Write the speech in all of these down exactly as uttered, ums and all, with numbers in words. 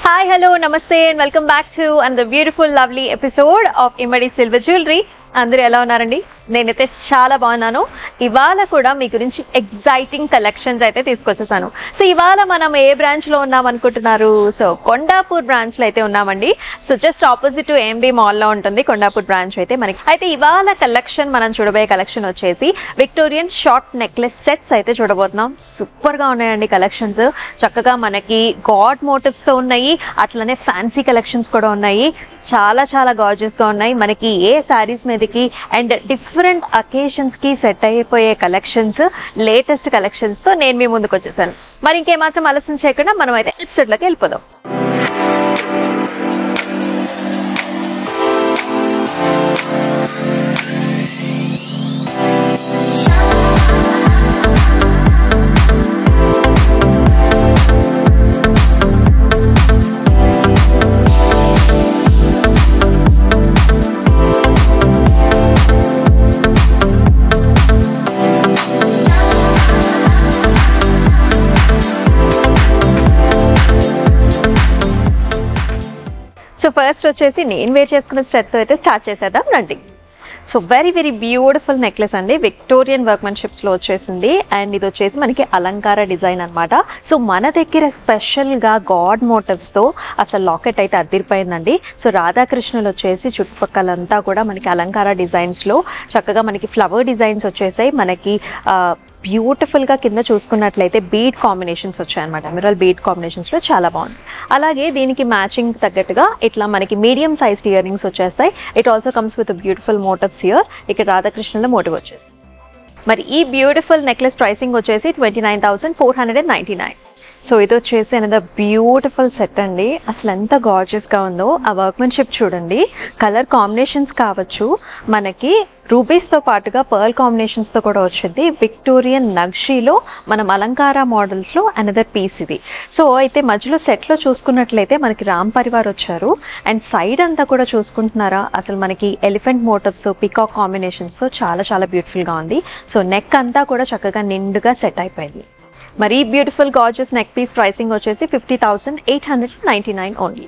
Hi, hello, namaste and welcome back to another beautiful, lovely episode of Imadi Silver Jewelry. అందరూ ఎలా ఉన్నారండి? నేనైతే చాలా బాగున్నాను. ఇవాళ కూడా మీ గురించి ఎగ్జైటింగ్ కలెక్షన్స్ అయితే తీసుకొచ్చేసాను. సో ఇవాళ మనం ఏ బ్రాంచ్ లో ఉన్నాం అనుకుంటున్నారు? సో కొండాపూర్ బ్రాంచ్ లో అయితే ఉన్నామండి. So just opposite to AMB mall లో ఉంటుంది కొండాపూర్ బ్రాంచ్ అయితే మనకి. అయితే ఇవాళ కలెక్షన్ మనం చూడబోయే కలెక్షన్ వచ్చేసి విక్టోరియన్ షార్ట్ నెక్లెస్ సెట్స్ అయితే చూడబోతున్నాం. సూపర్ గా ఉన్నాయండి కలెక్షన్స్. చక్కగా మనకి గాడ్ మోటివ్స్ తో ఉన్నాయి, అట్లనే ఫ్యాన్సీ కలెక్షన్స్ కూడా ఉన్నాయి. చాలా చాలా గార్జియస్ గా ఉన్నాయి. మనకి ఏ శారీస్ మీదకి అండ్ డిఫరెంట్ అకేషన్స్ కి సెట్ అయిపోయే కలెక్షన్స్, లేటెస్ట్ కలెక్షన్స్ తో నేను మీ ముందుకు వచ్చేసాను. మరి ఇంకేమాత్రం ఆలస్యం చేయకుండా మనం అయితే ఎపిసోడ్ లోకి వెళ్ళిపోదాం. సో ఫస్ట్ వచ్చేసి నేను వేర్ చేసుకున్న సెట్తో అయితే స్టార్ట్ చేసేద్దాం రండి. So very very beautiful necklace అండి, విక్టోరియన్ వర్క్మెన్షిప్స్లో వచ్చేసింది. అండ్ ఇది వచ్చేసి మనకి అలంకార డిజైన్ అనమాట. సో మన దగ్గర స్పెషల్గా గాడ్ మోటివ్స్తో అసలు లాకెట్ అయితే అదిరిపోయిందండి. సో రాధాకృష్ణులు వచ్చేసి చుట్టుపక్కలంతా కూడా మనకి అలంకార డిజైన్స్లో చక్కగా మనకి ఫ్లవర్ డిజైన్స్ వచ్చేసాయి. మనకి బ్యూటిఫుల్గా కింద చూసుకున్నట్లయితే బీడ్ కాంబినేషన్స్ వచ్చాయన్నమాట. ఎమరల్ బీడ్ కాంబినేషన్స్లో చాలా బాగుంది. అలాగే దీనికి మ్యాచింగ్ తగ్గట్టుగా ఇట్లా మనకి మీడియం సైజ్ ఇయర్ రింగ్స్ వచ్చేస్తాయి. It also comes with beautiful motifs here. ఇక్కడ రాధాకృష్ణుల మోటివ్ వచ్చేసి మరి ఈ బ్యూటిఫుల్ నెక్లెస్ ప్రైసింగ్ వచ్చేసి twenty nine thousand four hundred and ninety nine. So ఇది వచ్చేసి అనదర్ బ్యూటిఫుల్ సెట్ అండి. అసలు ఎంత గార్జియస్గా ఉందో. ఆ వర్క్మెన్షిప్ చూడండి, కలర్ కాంబినేషన్స్ కావచ్చు, మనకి రూబీస్తో పాటుగా పర్ల్ కాంబినేషన్స్తో కూడా వచ్చింది. విక్టోరియన్ నక్షీలో మనం అలంకార మోడల్స్లో అనదర్ పీస్ ఇది. సో అయితే మధ్యలో సెట్లో చూసుకున్నట్లయితే మనకి రామ్ పరివార్ వచ్చారు. అండ్ సైడ్ అంతా కూడా చూసుకుంటున్నారా, అసలు మనకి ఎలిఫెంట్ మోటివ్స్, పికాక్ కాంబినేషన్స్తో చాలా చాలా బ్యూటిఫుల్గా ఉంది. సో నెక్ అంతా కూడా చక్కగా నిండుగా సెట్ అయిపోయింది. మరి beautiful gorgeous neck piece pricing వచ్చేసి fifty thousand eight hundred ninety nine only.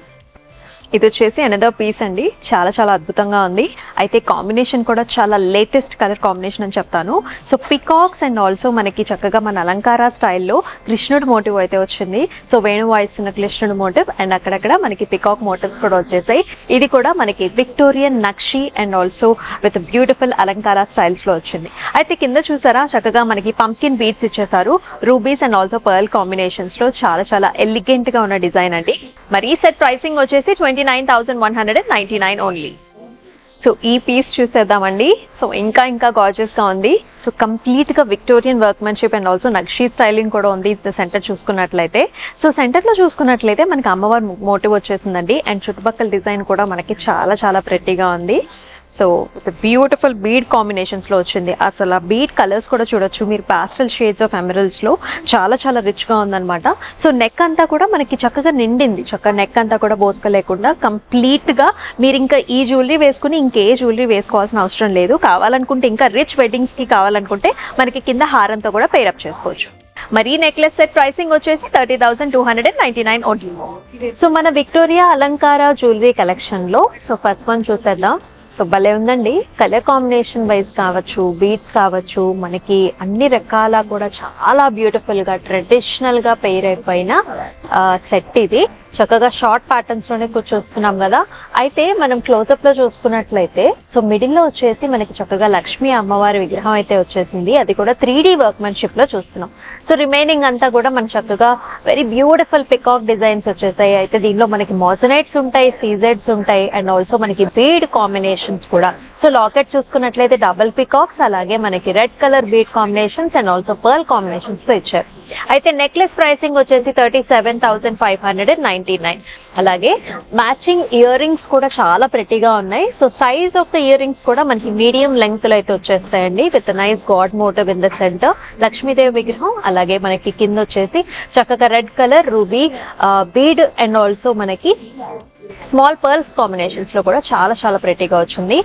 ఇది వచ్చేసి అనదర్ పీస్ అండి, చాలా చాలా అద్భుతంగా ఉంది. అయితే కాంబినేషన్ కూడా చాలా లేటెస్ట్ కలర్ కాంబినేషన్ అని చెప్తాను. సో పికాక్స్ అండ్ ఆల్సో మనకి చక్కగా మన అలంకార స్టైల్లో కృష్ణుడు మోటివ్ అయితే వచ్చింది. సో వేణు వాయిస్ ఉన్న కృష్ణుడు మోటివ్ అండ్ అక్కడక్కడ మనకి పికాక్ మోటివ్స్ కూడా వచ్చేసాయి. ఇది కూడా మనకి విక్టోరియన్ నక్షి అండ్ ఆల్సో విత్ బ్యూటిఫుల్ అలంకార స్టైల్స్ లో వచ్చింది. అయితే కింద చూసారా చక్కగా మనకి పంకిన్ బీడ్స్ ఇచ్చేసారు. Rubies and also pearl combinations లో చాలా చాలా ఎలిగెంట్ గా ఉన్న డిజైన్ అండి. మరి ఈ సెట్ ప్రైసింగ్ వచ్చేసి twenty nine thousand one hundred and ninety nine only. So ఈ పీస్ చూసేద్దామండి. సో ఇంకా ఇంకా గార్జియస్ గా ఉంది. సో కంప్లీట్ గా విక్టోరియన్ వర్క్మెన్షిప్ అండ్ ఆల్సో నక్షీ స్టైలింగ్ కూడా ఉంది. సెంటర్ చూసుకున్నట్లయితే సో సెంటర్ లో చూసుకున్నట్లయితే మనకి అమ్మవారి మోటివ్ వచ్చేసిందండి. అండ్ చుట్టుపక్కల డిజైన్ కూడా మనకి చాలా చాలా ప్రెట్టీగా ఉంది. సో బ్యూటిఫుల్ బీడ్ కాంబినేషన్స్ లో వచ్చింది. అసలు ఆ బీడ్ కలర్స్ కూడా చూడొచ్చు మీరు, పాస్టల్ షేడ్స్ ఆఫ్ ఎమరల్డ్స్ లో చాలా చాలా రిచ్ గా ఉందన్నమాట. సో నెక్ అంతా కూడా మనకి చక్కగా నిండింది. చక్కగా నెక్ అంతా కూడా బోసుక లేకుండా కంప్లీట్ గా మీరు ఇంకా ఈ జ్యువెలరీ వేసుకుని ఇంకే జ్యువెలరీ వేసుకోవాల్సిన అవసరం లేదు. కావాలనుకుంటే ఇంకా రిచ్ వెడ్డింగ్స్ కి కావాలనుకుంటే మనకి కింద హారంతో కూడా పేరప్ చేసుకోవచ్చు. మరి ఈ నెక్లెస్ సెట్ ప్రైసింగ్ వచ్చేసి thirty thousand two hundred and ninety nine only. So మన విక్టోరియా అలంకార జ్యువెలరీ కలెక్షన్ లో సో ఫస్ట్ వన్ చూసేద్దాం. సో భలే ఉందండి. కలర్ కాంబినేషన్ వైజ్ కావచ్చు, బీడ్స్ కావచ్చు, మనకి అన్ని రకాల కూడా చాలా బ్యూటిఫుల్ గా ట్రెడిషనల్ గా పెయిర్ అయిపోయిన సెట్ ఇది. చక్కగా షార్ట్ ప్యాటర్న్స్ లోనే కూర్చొస్తున్నాం కదా. అయితే మనం క్లోజప్ లో చూసుకున్నట్లయితే సో మిడిల్ లో వచ్చేసి మనకి చక్కగా లక్ష్మీ అమ్మవారి విగ్రహం అయితే వచ్చేసింది. అది కూడా త్రీ డి వర్క్మెన్షిప్ లో చూస్తున్నాం. సో రిమైనింగ్ అంతా కూడా మన చక్కగా వెరీ బ్యూటిఫుల్ పికాక్ డిజైన్స్ వచ్చేసాయి. అయితే దీనిలో మనకి మోజనైట్స్ ఉంటాయి, సీజెడ్స్ ఉంటాయి అండ్ ఆల్సో మనకి బీడ్ కాంబినేషన్స్ కూడా. సో లాకెట్ చూసుకున్నట్లయితే డబుల్ పికాక్స్, అలాగే మనకి red colour bead combinations and also pearl combinations తో ఇచ్చారు. అయితే నెక్లెస్ ప్రైసింగ్ వచ్చేసి thirty seven thousand five hundred and ninety nine. అలాగే మ్యాచింగ్ ఇయర్ రింగ్స్ కూడా చాలా ప్రెట్టీగా ఉన్నాయి. So size of the earrings కూడా మనకి మీడియం లెంగ్త్ లో అయితే వచ్చేస్తాయండి. With nice god motif in the centre, Lakshmidevi విగ్రహం. అలాగే మనకి కింద వచ్చేసి చక్కగా red colour ruby bead and also మనకి స్మాల్ పర్ల్స్ కాంబినేషన్స్ లో కూడా చాలా చాలా ప్రెట్టీగా వచ్చింది. అయితే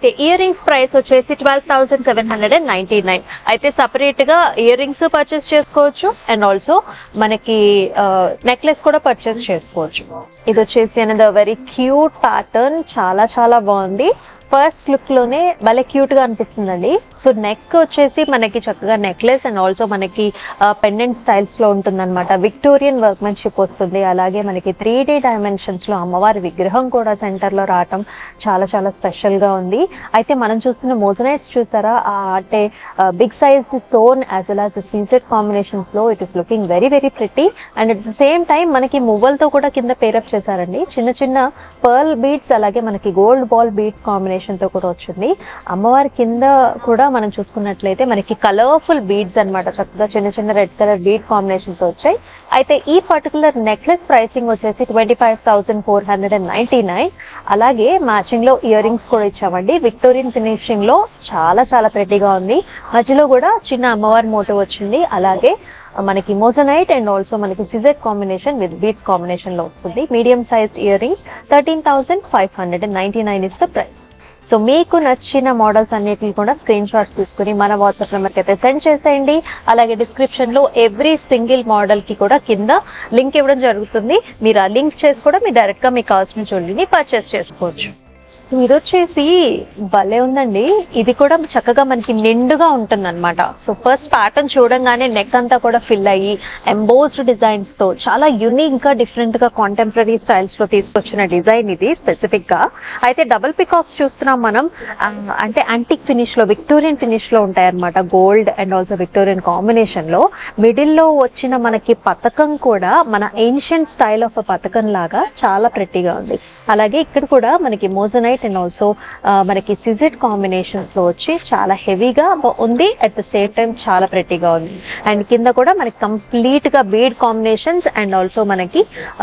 అయితే ఇయర్ రింగ్స్ ప్రైస్ వచ్చేసి twelve thousand seven hundred and ninety nine అయితే సపరేట్ గా ఇయర్ రింగ్స్ పర్చేస్ చేసుకోవచ్చు అండ్ ఆల్సో మనకి నెక్లెస్ కూడా పర్చేస్ చేసుకోవచ్చు. ఇది వచ్చేసి అనేది వెరీ క్యూట్ ప్యాటర్న్, చాలా చాలా బాగుంది. ఫస్ట్ లుక్ లోనే భలే క్యూట్ గా అనిపిస్తుందండి. సో నెక్ వచ్చేసి మనకి చక్కగా నెక్లెస్ అండ్ ఆల్సో మనకి పెండెంట్ స్టైల్స్ లో ఉంటుంది అనమాట. విక్టోరియన్ వర్క్మెన్షిప్ వస్తుంది. అలాగే మనకి త్రీ డీ డైమెన్షన్స్ లో అమ్మవారి విగ్రహం కూడా సెంటర్ లో రావటం చాలా చాలా స్పెషల్ గా ఉంది. అయితే మనం చూస్తున్న మోజనైట్స్ చూసారా, అంటే big size stone as well as CZ combinations లో it is looking very very pretty. And at the same time మనకి మువ్వలతో కూడా కింద పేరప్ చేశారండి. చిన్న చిన్న పర్ల్ బీడ్స్ అలాగే మనకి గోల్డ్ బాల్ బీడ్స్ కాంబినేషన్ తో కూడా వచ్చింది. అమ్మవారి కింద కూడా మనం చూసుకున్నట్లయితే మనకి కలర్ఫుల్ బీడ్స్ అన్నమాట, చక్కగా చిన్న చిన్న రెడ్ కలర్ బీడ్ కాంబినేషన్ తో వచ్చాయి. అయితే ఈ పర్టికులర్ నెక్లెస్ ప్రైసింగ్ వచ్చేసి twenty five thousand four hundred and ninety nine అలాగే మ్యాచింగ్ లో ఇయర్ రింగ్స్ కూడా ఇచ్చామండి. విక్టోరియన్ ఫినిషింగ్ లో చాలా చాలా ప్రెట్టీగా ఉంది. మధ్యలో కూడా చిన్న అమ్మవారి మోటివ్ వచ్చింది. అలాగే మనకి మోజనైట్ అండ్ ఆల్సో మనకి CZ combination with beads combination లో వస్తుంది. Medium sized earrings thirteen thousand five hundred and ninety nine is the price. So మీకు నచ్చిన మోడల్స్ అన్నిటిని కూడా స్క్రీన్ షాట్స్ తీసుకుని మన వాట్సాప్ నెంబర్కి అయితే సెండ్ చేసేయండి. అలాగే డిస్క్రిప్షన్ లో ఎవ్రీ సింగిల్ మోడల్ కి కూడా కింద లింక్ ఇవ్వడం జరుగుతుంది. మీరు ఆ లింక్ చేసి కూడా మీరు డైరెక్ట్ గా మీకు కావాల్సిన జ్యువెలరీని పర్చేస్ చేసుకోవచ్చు. ఇది వచ్చేసి భలే ఉందండి. ఇది కూడా చక్కగా మనకి నిండుగా ఉంటుంది అనమాట. సో ఫస్ట్ ప్యాటర్న్ చూడంగానే నెక్ అంతా కూడా ఫిల్ అయ్యి ఎంబోస్డ్ డిజైన్స్ తో చాలా యూనిక్ గా డిఫరెంట్ గా కాంటెంపరీ స్టైల్స్ లో తీసుకొచ్చిన డిజైన్ ఇది స్పెసిఫిక్ గా. అయితే డబుల్ పికాక్స్ చూస్తున్నాం మనం, అంటే యాంటిక్ ఫినిష్ లో విక్టోరియన్ ఫినిష్ లో ఉంటాయి అనమాట. Gold and also Victorian combination లో మిడిల్ లో వచ్చిన మనకి పథకం కూడా మన ఏన్షియంట్ స్టైల్ ఆఫ్ పథకం లాగా చాలా ప్రెట్టీగా ఉంది. అలాగే ఇక్కడ కూడా మనకి మోజనైట్ అండ్ ఆల్సో మనకి సిజెడ్ కాంబినేషన్స్ లో వచ్చి చాలా హెవీగా ఉంది. అట్ ద సేమ్ టైం చాలా ప్రెట్టీగా ఉంది. అండ్ కింద కూడా మనకి కంప్లీట్ గా బీడ్ కాంబినేషన్స్ అండ్ ఆల్సో మనకి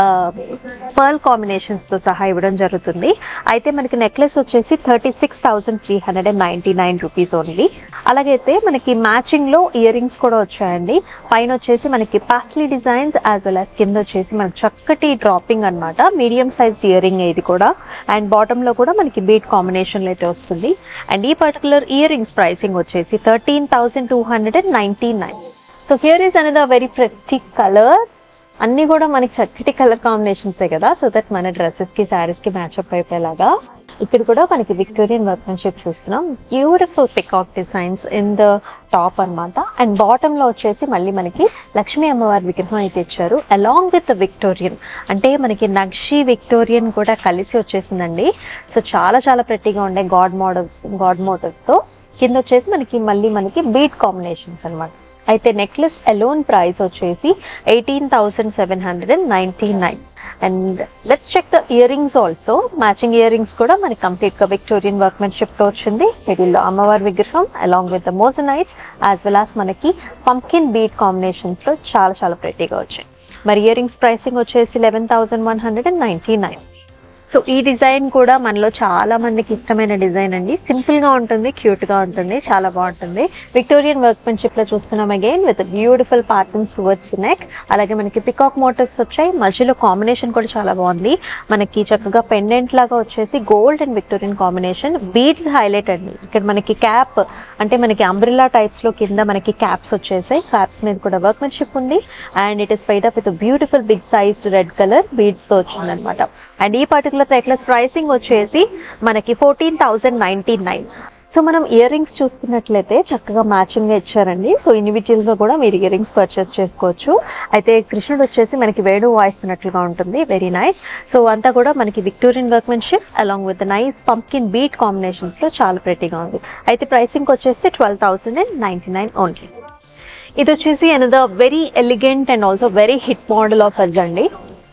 పర్ల్ కాంబినేషన్స్ తో సహా ఇవ్వడం జరుగుతుంది. అయితే మనకి నెక్లెస్ వచ్చేసి thirty six thousand three hundred and ninety nine rupees only. అలాగైతే మనకి మ్యాచింగ్ లో ఇయర్ రింగ్స్ కూడా వచ్చాయండి. పైన వచ్చేసి మనకి paisley designs as well as కింద వచ్చేసి మనకి చక్కటి డ్రాపింగ్ అనమాట. మీడియం సైజ్ ఇయర్ రింగ్ ఇది కూడా. అండ్ బాటమ్ లో కూడా మనకి బీట్ కాంబినేషన్ అయితే వస్తుంది. అండ్ ఈ పర్టికులర్ ఇయర్ రింగ్స్ ప్రైసింగ్ వచ్చేసి thirteen thousand two hundred and ninety nine. So here is another very pretty colour. అన్ని కూడా మనకి చక్కటి కలర్ కాంబినేషన్సే కదా, సో దట్ మన డ్రెస్సెస్ కి శారీస్ కి మ్యాచ్అప్ అయిపోయేలాగా. ఇక్కడ కూడా మనకి విక్టోరియన్ వర్క్మెన్షిప్ చూస్తున్నాం. Beautiful peacock designs in the top అనమాట. అండ్ బాటమ్ లో వచ్చేసి మళ్ళీ మనకి లక్ష్మీ అమ్మవారి విగ్రహం అయితే ఇచ్చారు అలాంగ్ విత్ విక్టోరియన్. అంటే మనకి నక్షి విక్టోరియన్ కూడా కలిసి వచ్చేసిందండి. సో చాలా చాలా ప్రెట్టీగా ఉండే గాడ్ మోడల్స్ గాడ్ మోటివ్స్ తో. కింద వచ్చేసి మనకి మళ్ళీ మనకి బీట్ కాంబినేషన్స్ అనమాట. అయితే నెక్లెస్ అలోన్ ప్రైస్ వచ్చేసి eighteen thousand seven hundred and ninety nine. And let's check the earrings also. Matching earrings కూడా మనకి కంప్లీట్ గా విక్టోరియన్ వర్క్మెన్షిప్ తో వచ్చింది. మిడిల్ లో అమ్మవారి విగ్రహం along with the moissanite as well as మనకి పంకిన్ బీట్ కాంబినేషన్స్ లో చాలా చాలా ప్రెట్టీగా వచ్చాయి. మరి ఇయర్ రింగ్స్ ప్రైసింగ్ వచ్చేసి eleven thousand one hundred and ninety nine. So ఈ డిజైన్ కూడా మనలో చాలా మందికి ఇష్టమైన డిజైన్ అండి. సింపుల్ గా ఉంటుంది, క్యూట్ గా ఉంటుంది, చాలా బాగుంటుంది. విక్టోరియన్ వర్క్మెన్షిప్ లో చూస్తున్నాం again with beautiful patterns towards neck. అలాగే మనకి పికాక్ మోటివ్స్ వచ్చాయి. మధ్యలో కాంబినేషన్ కూడా చాలా బాగుంది. మనకి చక్కగా పెండెంట్ లాగా వచ్చేసి gold and Victorian combination. Beads highlight అండి. ఇక్కడ మనకి క్యాప్ అంటే మనకి అంబ్రిల్లా టైప్స్ లో కింద మనకి క్యాప్స్ వచ్చేసాయి. క్యాప్స్ మీద కూడా వర్క్మెన్షిప్ ఉంది. And it is paired up with beautiful big sized red colour beads తో వచ్చింది అనమాట. అండ్ ఈ పర్టికులర్ నెక్లెస్ ప్రైసింగ్ వచ్చేసి మనకి fourteen thousand ninety nine. So మనం ఇయర్ రింగ్స్ చూస్తున్నట్లయితే చక్కగా మ్యాచింగ్ గా ఇచ్చారండి. సో ఇండివిజువల్ గా కూడా మీరు ఇయర్ రింగ్స్ పర్చేస్ చేసుకోవచ్చు. అయితే కృష్ణుడు వచ్చేసి మనకి వేణు వాయిస్తున్నట్లుగా ఉంటుంది. Very nice. సో అంతా కూడా మనకి Victorian workmanship along with nice pumpkin bead combinations లో చాలా ప్రెట్టీగా ఉంది. అయితే ప్రైసింగ్ వచ్చేసి twelve thousand and ninety nine only. ఇది వచ్చేసి another very elegant and also very hit model of ours అండి.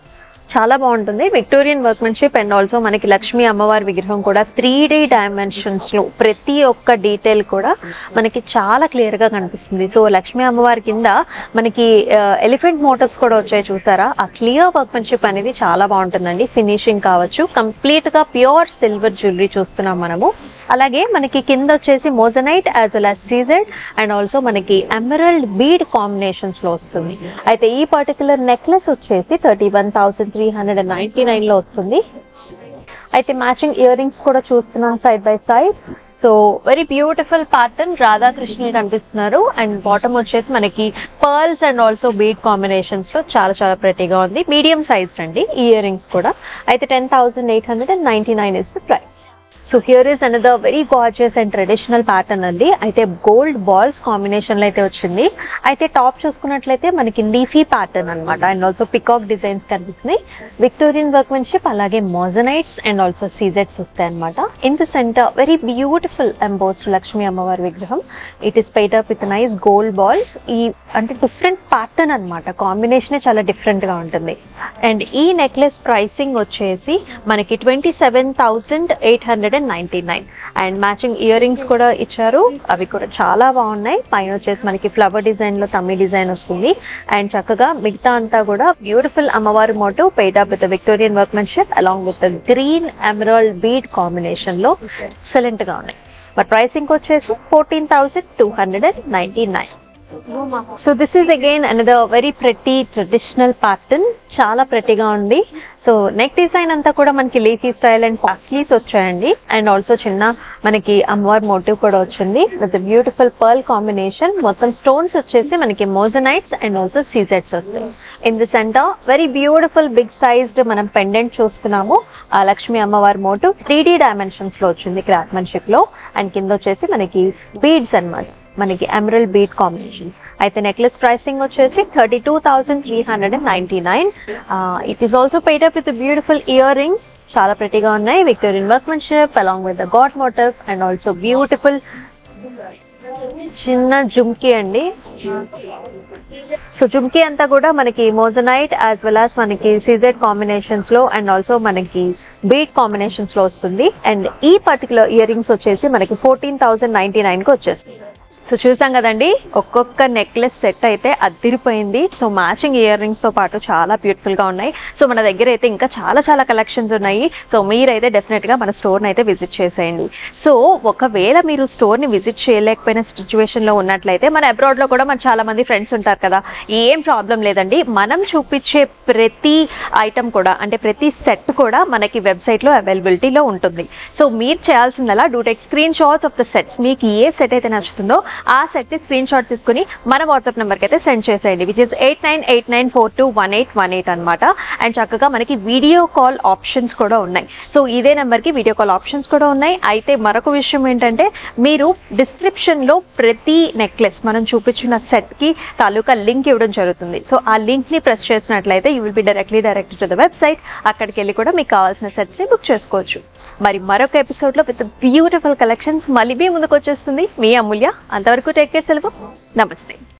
చాలా బాగుంటుంది. విక్టోరియన్ వర్క్మెన్షిప్ అండ్ ఆల్సో మనకి లక్ష్మీ అమ్మవారి విగ్రహం కూడా త్రీ డీ డైమెన్షన్స్ లో ప్రతి ఒక్క డీటెయిల్ కూడా మనకి చాలా క్లియర్ గా కనిపిస్తుంది. సో లక్ష్మీ అమ్మవారి కింద మనకి ఎలిఫెంట్ మోటివ్స్ కూడా వచ్చాయి చూసారా. ఆ క్లియర్ వర్క్మెన్షిప్ అనేది చాలా బాగుంటుందండి. ఫినిషింగ్ కావచ్చు, కంప్లీట్ గా ప్యూర్ సిల్వర్ జ్యువెలరీ చూస్తున్నాం మనము. అలాగే మనకి కింద వచ్చేసి moissanite as well as CZ and also మనకి ఎమరల్డ్ బీడ్ కాంబినేషన్స్ లో వస్తుంది. అయితే ఈ పర్టికులర్ నెక్లెస్ వచ్చేసి thirty one thousand three hundred and ninety nine లో వస్తుంది. అయితే మ్యాచింగ్ ఇయర్ రింగ్స్ కూడా చూస్తున్నాం side by side. So very beautiful pattern, రాధాకృష్ణులు కనిపిస్తున్నారు. అండ్ బాటమ్ వచ్చేసి మనకి pearls and also bead combinations లో చాలా చాలా ప్రెటీగా ఉంది. మీడియం సైజ్ అండి ఇయర్ రింగ్స్ కూడా. అయితే ten thousand eight hundred and ninety nine is the price. So here is another very gorgeous and traditional pattern అండి. అయితే గోల్డ్ బాల్స్ కాంబినేషన్ లో అయితే వచ్చింది. అయితే టాప్ చూసుకున్నట్లయితే మనకి లీఫీ ప్యాటర్న్ అనమాట. అండ్ ఆల్సో పికాక్ డిజైన్స్ కనిపిస్తున్నాయి. విక్టోరియన్ వర్క్మెన్షిప్, అలాగే మోజనైట్స్ అండ్ ఆల్సో సీజెట్స్ వస్తాయి అనమాట. In the centre very beautiful embossed Lakshmi అమ్మవారి విగ్రహం. It is paired up with nice gold balls. ఈ అంటే డిఫరెంట్ ప్యాటర్న్ అనమాట, కాంబినేషన్ చాలా డిఫరెంట్ గా ఉంటుంది. అండ్ ఈ నెక్లెస్ ప్రైసింగ్ వచ్చేసి మనకి twenty seven thousand eight hundred and ninety nine. And matching earrings కూడా ఇచ్చారు, అవి కూడా చాలా బాగున్నాయి. పైన వచ్చేసి మనకి ఫ్లవర్ డిజైన్ లో తమ్మి డిజైన్ వస్తుంది. అండ్ చక్కగా మిగతా అంతా కూడా బ్యూటిఫుల్ అమ్మవారి motif paired up with Victorian workmanship along with green emerald bead combination లో ఎక్సలెంట్ గా ఉన్నాయి. బట్ ప్రైసింగ్ వచ్చేసి fourteen thousand two hundred and ninety nine. So this is again another very pretty traditional pattern, చాలా ప్రెటీగా ఉంది. So neck design అంతా కూడా మనకి లీఫీ స్టైల్ అండ్ పాస్లీస్ వచ్చాయండి. అండ్ ఆల్సో చిన్న మనకి అమ్మవారి మోటివ్ కూడా వచ్చింది విత్ బ్యూటిఫుల్ పర్ల్ కాంబినేషన్. మొత్తం స్టోన్స్ వచ్చేసి మనకి మోజనైట్స్ అండ్ ఆల్సో సీజెట్స్ వస్తాయి. In the centre very beautiful big sized మనం పెండెంట్ చూస్తున్నాము. ఆ లక్ష్మీ అమ్మవారి మోటివ్ త్రీ డీ డైమెన్షన్స్ లో వచ్చింది క్రాఫ్ట్మెన్షిప్ లో. అండ్ కింద వచ్చేసి మనకి బీడ్స్ అన్నమాట, మనకి ఎమరల్డ్ బీడ్ కాంబినేషన్. అయితే నెక్లెస్ ప్రైసింగ్ వచ్చేసి thirty two thousand three hundred and ninety nine. It is also paired up with beautiful earrings, చాలా ప్రెటీగా ఉన్నాయి. Victorian workmanship along with the god motif and also beautiful చిన్న జుమ్కీ అండి. సో జుమ్కీ అంతా కూడా మనకి మోజనైట్ యాజ్ వెల్ యాజ్ మనకి సీజెడ్ కాంబినేషన్స్ లో అండ్ ఆల్సో మనకి బీడ్ కాంబినేషన్స్ లో వస్తుంది. అండ్ ఈ పర్టికులర్ ఇయర్ రింగ్స్ వచ్చేసి మనకి ఫోర్టీన్ థౌసండ్ నైన్టీ నైన్ కి వచ్చేస్తుంది. సో చూసాం కదండి, ఒక్కొక్క నెక్లెస్ సెట్ అయితే అద్దిరిపోయింది. సో మ్యాచింగ్ ఇయర్ రింగ్స్ తో పాటు చాలా బ్యూటిఫుల్ గా ఉన్నాయి. సో మన దగ్గర అయితే ఇంకా చాలా చాలా కలెక్షన్స్ ఉన్నాయి. సో మీరైతే డెఫినెట్ గా మన స్టోర్ అయితే విజిట్ చేసేయండి. సో ఒకవేళ మీరు స్టోర్ ని విజిట్ చేయలేకపోయిన సిచ్యువేషన్ లో ఉన్నట్లయితే మన అబ్రాడ్ లో కూడా మన చాలా మంది ఫ్రెండ్స్ ఉంటారు కదా, ఏం ప్రాబ్లం లేదండి. మనం చూపించే ప్రతి ఐటమ్ కూడా అంటే ప్రతి సెట్ కూడా మనకి వెబ్సైట్ లో అవైలబిలిటీలో ఉంటుంది. సో మీరు చేయాల్సిందలా do take screenshots of the sets. మీకు ఏ సెట్ అయితే నచ్చుతుందో ఆ సెట్ స్క్రీన్ షాట్ తీసుకుని మన వాట్సాప్ నెంబర్కి అయితే సెండ్ చేసేయండి, which is eight nine eight nine four two one eight one eight అనమాట. అండ్ చక్కగా మనకి వీడియో కాల్ ఆప్షన్స్ కూడా ఉన్నాయి. సో ఇదే నెంబర్కి వీడియో కాల్ ఆప్షన్స్ కూడా ఉన్నాయి. అయితే మరొక విషయం ఏంటంటే, మీరు డిస్క్రిప్షన్లో ప్రతి నెక్లెస్ మనం చూపించిన సెట్కి తాలూకా లింక్ ఇవ్వడం జరుగుతుంది. సో ఆ లింక్ని ప్రెస్ చేసినట్లయితే you will be directly direct to the website. అక్కడికి వెళ్ళి కూడా మీకు కావాల్సిన సెట్స్ని బుక్ చేసుకోవచ్చు. మరి మరొక ఎపిసోడ్లో విత్ బ్యూటిఫుల్ కలెక్షన్స్ మళ్ళీ మీ ముందుకు వచ్చేస్తుంది మీ అమూల్య. అంతవరకు టేక్ కేర్, సెలవు, నమస్తే.